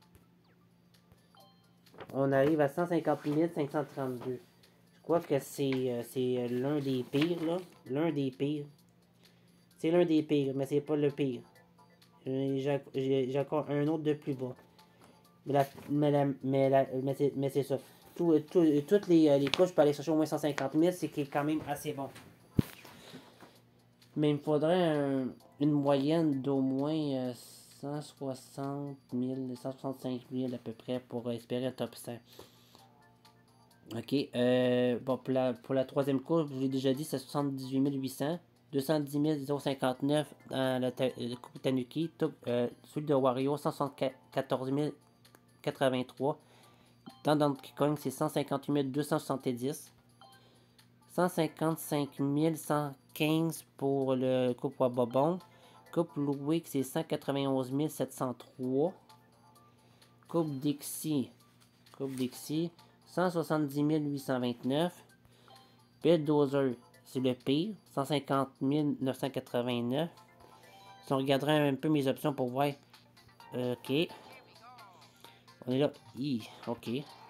On arrive à cent cinquante mille cinq cent trente-deux. Je crois que c'est euh, c'est l'un des pires, là. L'un des pires. C'est l'un des pires, mais c'est pas le pire. J'ai encore un autre de plus bas. Mais, la, mais, la, mais, la, mais c'est ça. Tout, tout, toutes les, les couches pour aller chercher au moins cent cinquante mille, c'est quand même assez bon. Mais il me faudrait un, une moyenne d'au moins euh, cent soixante mille, cent soixante-cinq mille à peu près pour espérer un top cent. Ok. Euh, bon, pour la, pour la troisième course, je l'ai déjà dit, c'est soixante-dix-huit mille huit cents. deux cent dix mille cinquante-neuf dans la, la Coupe Tanuki. Tout, euh, celui de Wario, cent soixante-quatorze mille quatre-vingt-trois. Dans Donkey Kong, c'est cent cinquante-huit mille deux cent soixante-dix. cent cinquante-cinq mille cent quinze pour le Coupe Wabobon. Coupe Louis, c'est cent quatre-vingt-onze mille sept cent trois. Coupe Dixie. Coupe Dixie, cent soixante-dix mille huit cent vingt-neuf. Bulldozer, c'est le pire, cent cinquante mille neuf cent quatre-vingt-neuf. Si on regarderait un peu mes options pour voir. Euh, ok. On est là. I, ok.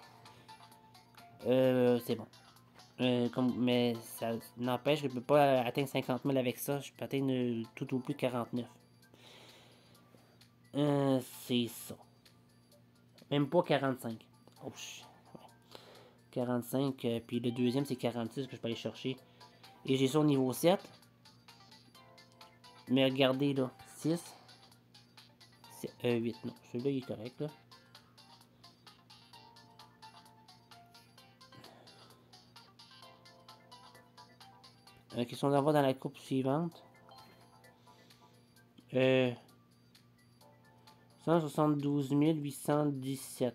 Euh, c'est bon. Euh, comme, mais ça n'empêche que je ne peux pas atteindre cinquante mille avec ça. Je peux atteindre tout au plus quarante-neuf. Euh, c'est ça. Même pas quarante-cinq. Oh, ouais. quarante-cinq. Euh, puis le deuxième, c'est quarante-six que je peux aller chercher. Et j'ai ça au niveau sept. Mais regardez là. six. Euh, huit. Non, celui-là, il est correct là. Euh, qui sont d'envoi dans la coupe suivante. Euh, cent soixante-douze mille huit cent dix-sept.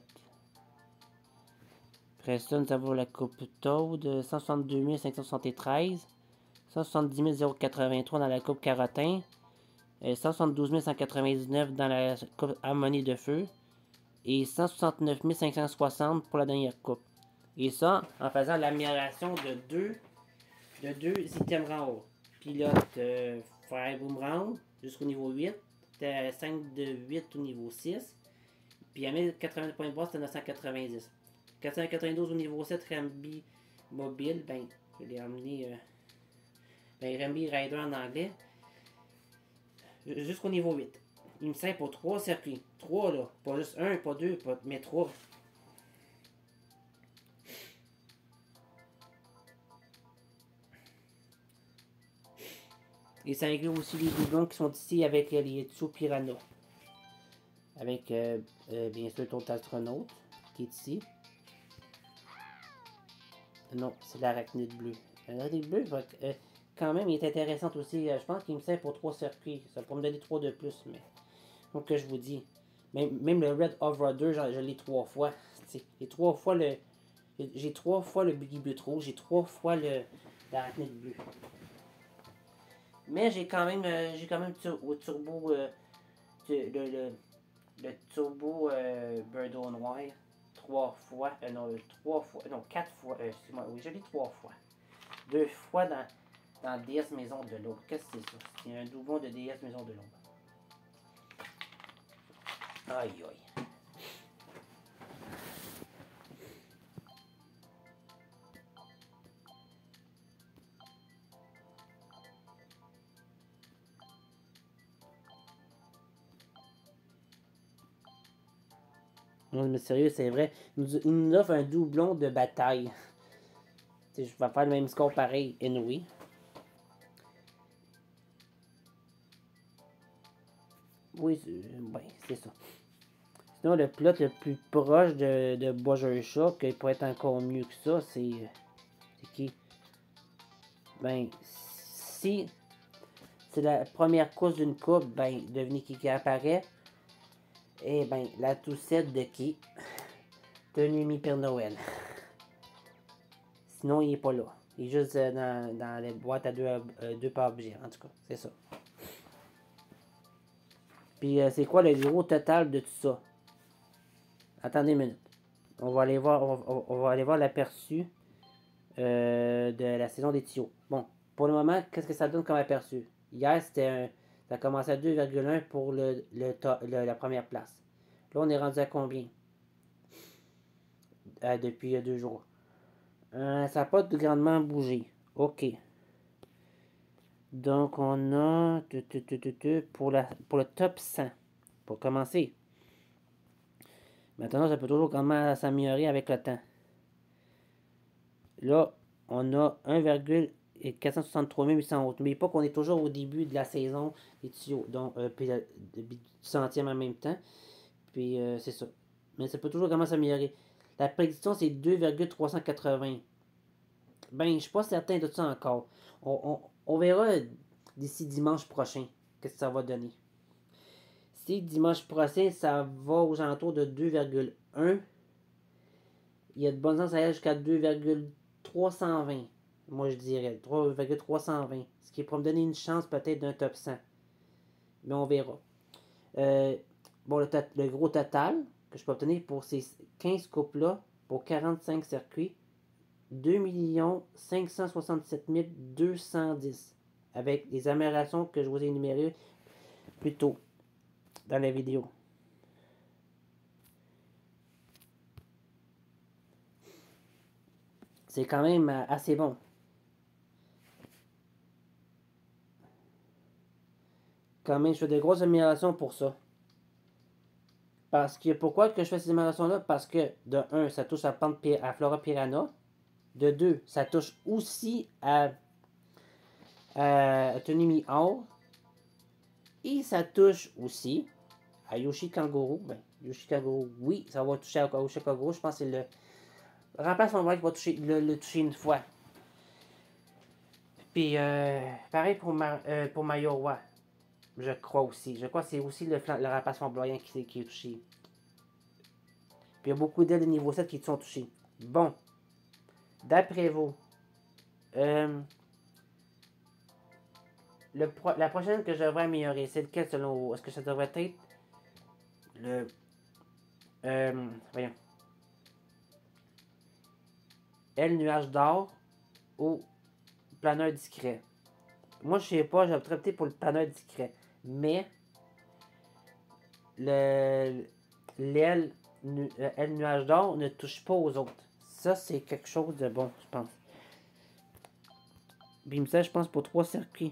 Après ça, nous avons la coupe Toad, cent soixante-deux mille cinq cent soixante-treize. cent soixante-dix mille quatre-vingt-trois dans la coupe Carotin. Euh, cent soixante-douze mille cent quatre-vingt-dix-neuf dans la coupe Harmonie de Feu. Et cent soixante-neuf mille cinq cent soixante pour la dernière coupe. Et ça, en faisant l'amélioration de deux, de deux items en haut. Pilote euh, Fire Boomerang jusqu'au niveau huit. cinq de huit au niveau six. Puis à mille quatre-vingts points de base, c'était neuf cent quatre-vingt-dix. quatre cent quatre-vingt-douze au niveau sept, Rambi Mobile. Ben, je l'ai ramené. Euh, ben, Rambi Rider en anglais. Jusqu'au niveau huit. Il me sert pour trois circuits. trois là. Pas juste un, pas deux, pas, mais trois. Et ça inclut aussi les doublons qui sont ici avec euh, les Tsu Piranha. Avec euh, euh, bien sûr ton astronaute qui est ici. Non, c'est l'arachnide bleu. L'arachnide bleu, euh, quand même, il est intéressant aussi. Euh, je pense qu'il me sert pour trois circuits. Ça pourrait me donner trois de plus, mais. Donc, que je vous dis. Même, même le Red Hover deux, je, je l'ai trois fois. J'ai trois fois le. J'ai trois fois le Buggy Bleu Rouge. J'ai trois fois le l'arachnide bleu. Mais j'ai quand même. Euh, j'ai quand même tur au turbo. Euh, le, le, le turbo euh, Birdo Noir. Trois fois. Euh, non, trois fois. Non, quatre fois. Euh, excuse-moi. Oui, je l'ai trois fois. Deux fois dans, dans D S Maison de l'Aube. Qu'est-ce que c'est ça? C'est un doublon de D S Maison de l'Aube. Aïe aïe. Non, mais sérieux, c'est vrai. Il nous, il nous offre un doublon de bataille. T'sais, je vais faire le même score pareil, anyway. Oui, c'est ça. Sinon, le plot le plus proche de, de Bowser Chat, qui pourrait être encore mieux que ça, c'est. C'est qui? Ben, si c'est la première course d'une coupe, ben, devinez qui qui apparaît. Eh ben, la toussette de qui? De Nuit Père Noël. Sinon, il est pas là. Il est juste euh, dans, dans les boîtes à deux, euh, deux pas objets, en tout cas. C'est ça. Puis, euh, c'est quoi le gros total de tout ça? Attendez une minute. On va aller voir, on va, on va aller voir l'aperçu euh, de la saison des tuyaux. Bon, pour le moment, qu'est-ce que ça donne comme aperçu? Hier, c'était un, ça a commencé à deux virgule un pour le, le, le, la première place. Là, on est rendu à combien? Euh, depuis deux jours. Euh, ça n'a pas de grandement bougé. OK. Donc, on a pour, la, pour le top cent. Pour commencer. Maintenant, ça peut toujours grandement s'améliorer avec le temps. Là, on a un virgule quatre cent soixante-trois mille huit cents autres. Mais pas qu'on est toujours au début de la saison des tuyaux. Donc, euh, puis le, du centième en même temps. Puis, euh, c'est ça. Mais ça peut toujours grandement s'améliorer. La prédiction, c'est deux virgule trois cent quatre-vingts. Ben, je suis pas certain de ça encore. On, on, on verra d'ici dimanche prochain qu'est-ce que ça va donner. Si dimanche prochain, ça va aux alentours de deux virgule un, il y a de bonnes chances à aller jusqu'à deux virgule trois cent vingt. Moi, je dirais trois virgule trois cent vingt. Ce qui est pour me donner une chance peut-être d'un top cent. Mais on verra. Euh, bon, le, le gros total que je peux obtenir pour ces quinze coupes-là, pour quarante-cinq circuits, deux millions cinq cent soixante-sept mille deux cent dix. Avec les améliorations que je vous ai énumérées plus tôt dans la vidéo. C'est quand même assez bon. Quand même, je fais de grosses améliorations pour ça. Parce que, pourquoi que je fais ces améliorations-là? Parce que, de un, ça touche à, plante, à Flora Piranha. De deux, ça touche aussi à, à Tony Hall. Et ça touche aussi à Yoshi Kangourou. Ben, Yoshi Kangourou, oui, ça va toucher à Yoshi Kangourou. Je pense que c'est le remplacement qui va toucher, le, le toucher une fois. Puis, euh, pareil pour, ma, euh, pour Mayowa. Je crois aussi. Je crois que c'est aussi le, le rapace flamboyant qui, qui est touché. Puis il y a beaucoup d'ailes de niveau sept qui sont touchées. Bon. D'après vous, euh, le pro la prochaine que je devrais améliorer, c'est lequel selon vous? Est-ce que ça devrait être le... Euh, voyons. L nuage d'or ou planeur discret? Moi, je sais pas, j'ai opté pour le planeur discret. Mais, le l'aile nu, euh, nuage d'or ne touche pas aux autres. Ça, c'est quelque chose de bon, je pense. Puis, ça, je pense, pour trois circuits.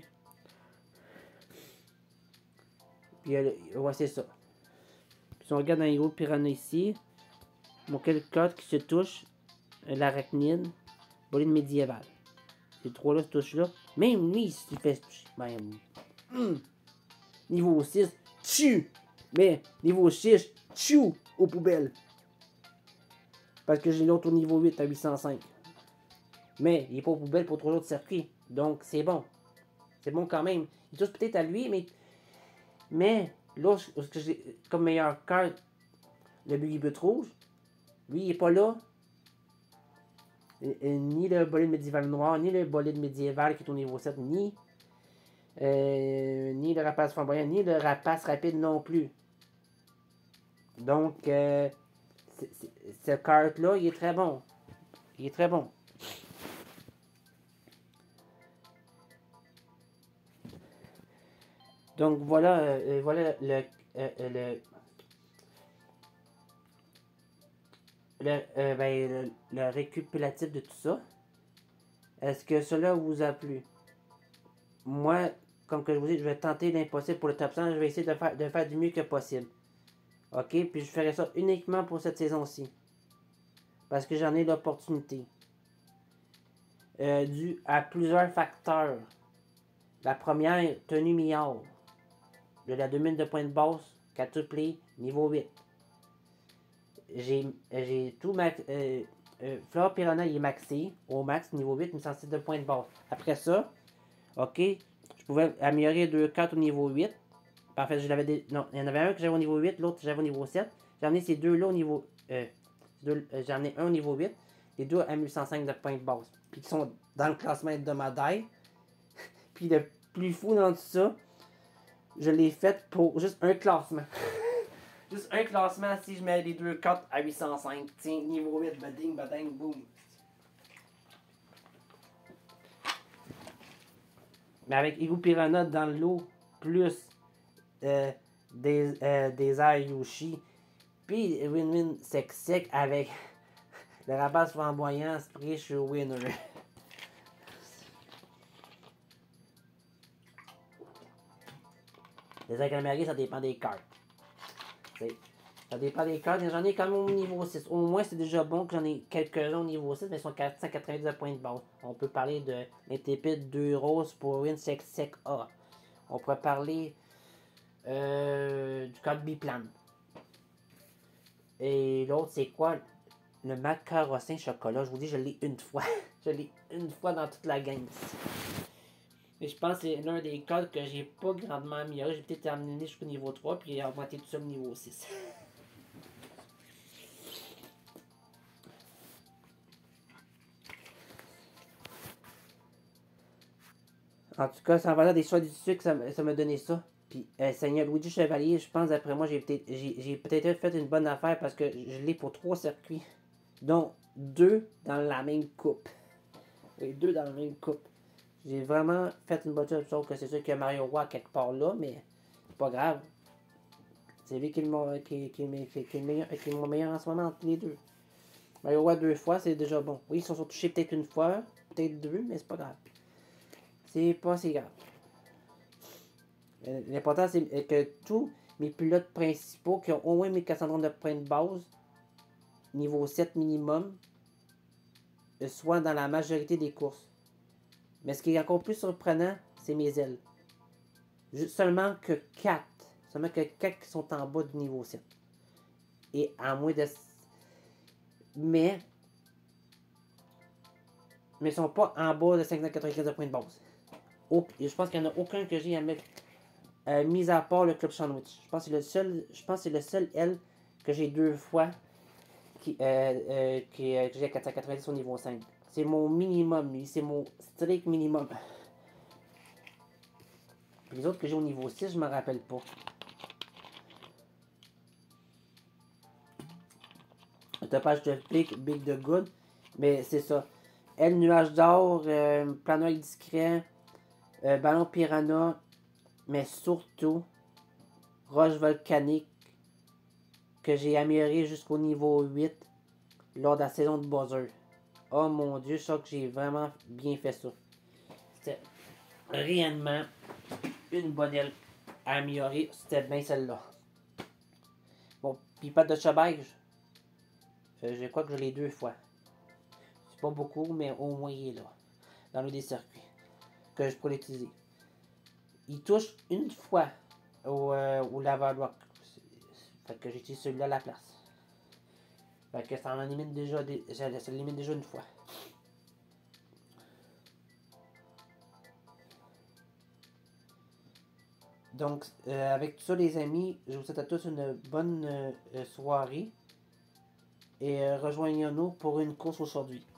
Puis, euh, ouais, c'est ça. Puis, si on regarde dans les autres piranhas ici, mon quel code qui se touche, euh, l'arachnide, boline médiévale. Ces trois-là se touchent là. Même lui, s'il fait se toucher. Ben, mm, niveau six, tchou! Mais, niveau six, tchou! Aux poubelles. Parce que j'ai l'autre au niveau huit à huit cent cinq. Mais, il n'est pas aux poubelles pour trois autres circuits. Donc, c'est bon. C'est bon quand même. Il touche peut-être à lui, mais... Mais, là, ce que j'ai comme meilleure carte, le Buggy But rouge, lui, il n'est pas là. Ni le bolide médiéval noir, ni le bolide médiéval qui est au niveau sept, ni... Euh, ni le rapace flamboyant, ni le rapace rapide non plus. Donc, euh, cette carte-là, il est très bon. Il est très bon. Donc, voilà, euh, voilà le, euh, le, le, euh, ben, le, le récupératif de tout ça. Est-ce que cela vous a plu? Moi, comme que je vous dis, je vais tenter l'impossible pour le top cent. Je vais essayer de faire, de faire du mieux que possible. OK? Puis je ferai ça uniquement pour cette saison-ci. Parce que j'en ai l'opportunité. Euh, dû à plusieurs facteurs. La première, tenue miao. De la deux mille de points de base, quadruplé, niveau huit. J'ai tout max. Euh, euh, Flora Piranha, il est maxé. Au max, niveau huit, mais cent sept de points de base. Après ça, OK, je pouvais améliorer deux cartes au niveau huit. Parfait, je l'avais des... Non, il y en avait un que j'avais au niveau huit, l'autre j'avais au niveau sept. J'ai amené ces deux-là au niveau... Euh, euh, j'ai amené un au niveau huit, les deux à mille cent cinq de points de base. Puis qui sont dans le classement hebdomadaire. Puis le plus fou dans tout ça, je l'ai fait pour juste un classement. Juste un classement si je mets les deux cartes à huit cent cinq. Tiens, niveau huit, bading, bading, boum. Mais avec Igu Piranha dans l'eau, plus euh, des, euh, des airs Yoshi, puis Win-Win sec sec avec le rapace flamboyant spray sur Winner. Les agglomérés, ça dépend des cartes. T'sais, ça dépend des cartes. J'en ai quand même au niveau six. Au moins, c'est déjà bon que j'en ai quelques-uns au niveau six, mais ils sont quatre cent quatre-vingt-dix points de base. On peut parler de l'intépide deux roses pour Win Sec Sec A. On pourrait parler euh, du code Biplan. Et l'autre, c'est quoi? Le macarossin chocolat. Je vous dis, je l'ai une fois. Je l'ai une fois dans toute la game. Et je pense que c'est l'un des codes que j'ai pas grandement amélioré. J'ai peut-être terminé jusqu'au niveau trois, puis j'ai augmenté tout ça au niveau six. En tout cas, sans valeur des choix du sucre, ça, ça m'a donné ça. Puis, euh, Seigneur Luigi Chevalier, je pense, d'après moi, j'ai peut-être j'ai peut-être fait une bonne affaire parce que je l'ai pour trois circuits. Dont deux dans la même coupe. Et deux dans la même coupe. J'ai vraiment fait une bonne chose, sauf que c'est sûr qu'il y a Mario Roy quelque part là, mais c'est pas grave. C'est lui qui est, mon, qui, qui, qui, qui, est meilleur, qui est mon meilleur en ce moment entre les deux. Mario Roy deux fois, c'est déjà bon. Oui, ils se sont touchés peut-être une fois, peut-être deux, mais c'est pas grave. C'est pas si grave. L'important, c'est que tous mes pilotes principaux qui ont au moins mille quatre cents de points de base, niveau sept minimum, soient dans la majorité des courses. Mais ce qui est encore plus surprenant, c'est mes ailes. Juste seulement que quatre. Seulement que quatre qui sont en bas du niveau sept. Et à moins de... Mais... Mais ils sont pas en bas de cinq cent quatre-vingt-quinze de points de base. Et je pense qu'il n'y en a aucun que j'ai à mettre... Euh, mis à part le Club Sandwich. Je pense que c'est le seul... Je pense que c'est le seul L que j'ai deux fois... Qui, euh, euh, qui, euh, que j'ai à quatre cent quatre-vingt-dix au niveau cinq. C'est mon minimum, lui. C'est mon strict minimum. Les autres que j'ai au niveau six, je me rappelle pas. Le topage de Big, Big the Good. Mais c'est ça. Elle, nuage d'or, euh, planeur discret, euh, ballon piranha, mais surtout, roche volcanique, que j'ai amélioré jusqu'au niveau huit lors de la saison de Bowser. Oh mon dieu, je crois que j'ai vraiment bien fait ça. C'était réellement une bonne aile à améliorer. C'était bien celle-là. Bon, puis pas de chobage. Euh, je crois que je l'ai deux fois. C'est pas beaucoup, mais au moins il est là. Dans le des circuits. Que je pourrais l'utiliser. Il touche une fois au, euh, au Lava Rock. Fait que j'utilise celui-là à la place. Fait que ça en élimine déjà, des, ça l'élimine déjà une fois. Donc, euh, avec tout ça, les amis, je vous souhaite à tous une bonne euh, soirée. Et euh, rejoignons-nous pour une course aujourd'hui.